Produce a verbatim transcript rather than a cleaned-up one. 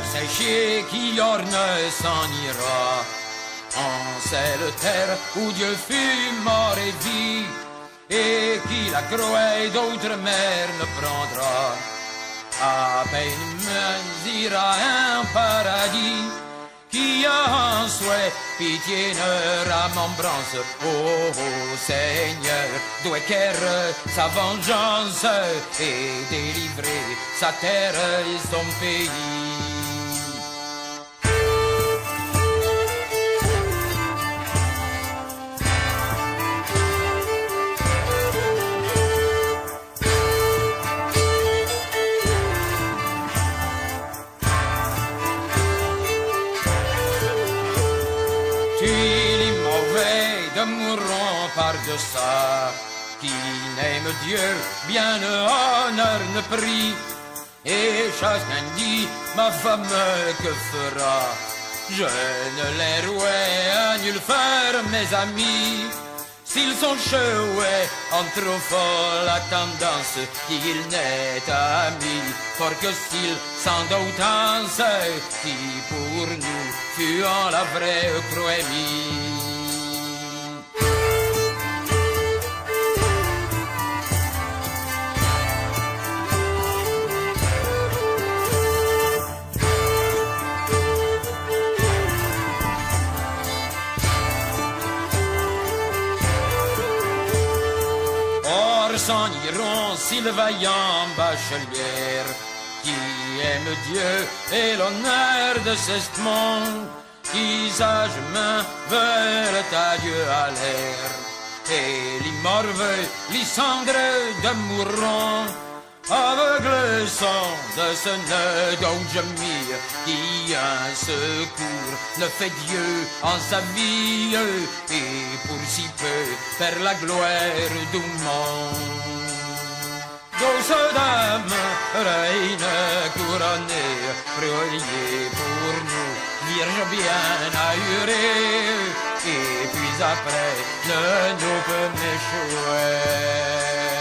séché qui orne s'en ira en cette terre où Dieu fut mort et vit, et qui la croix d'autres mers ne prendra. À peine mesira un paradis qui a en souhait pitié ne remembrance. Oh, oh Seigneur, doit qu'être sa vengeance et délivrer sa terre et son pays. Mourront par de ça, qui n'aime Dieu, bien honneur ne prie, et chacun dit, ma femme que fera? Je ne les rouais à nulle faire, mes amis, s'ils sont choués en trop folle la tendance, qu'il n'est ami, for que s'ils sans d'autance, qui pour nous fut en la vraie proémie. S'en iront s'ils vaillants bacheliers qui aiment Dieu et l'honneur de ce monde, qui sagement veulent à Dieu à l'air, et les morveux, les cendres de mourront, aveugle sont de ce nœud d'aujourd'hui qui un secours ne fait Dieu en sa vie, et pour si peu faire la gloire du monde. Douce dame, reine couronnée, priez pour nous, Vierge bien ahurée, et puis après ne nous peut m'échouer.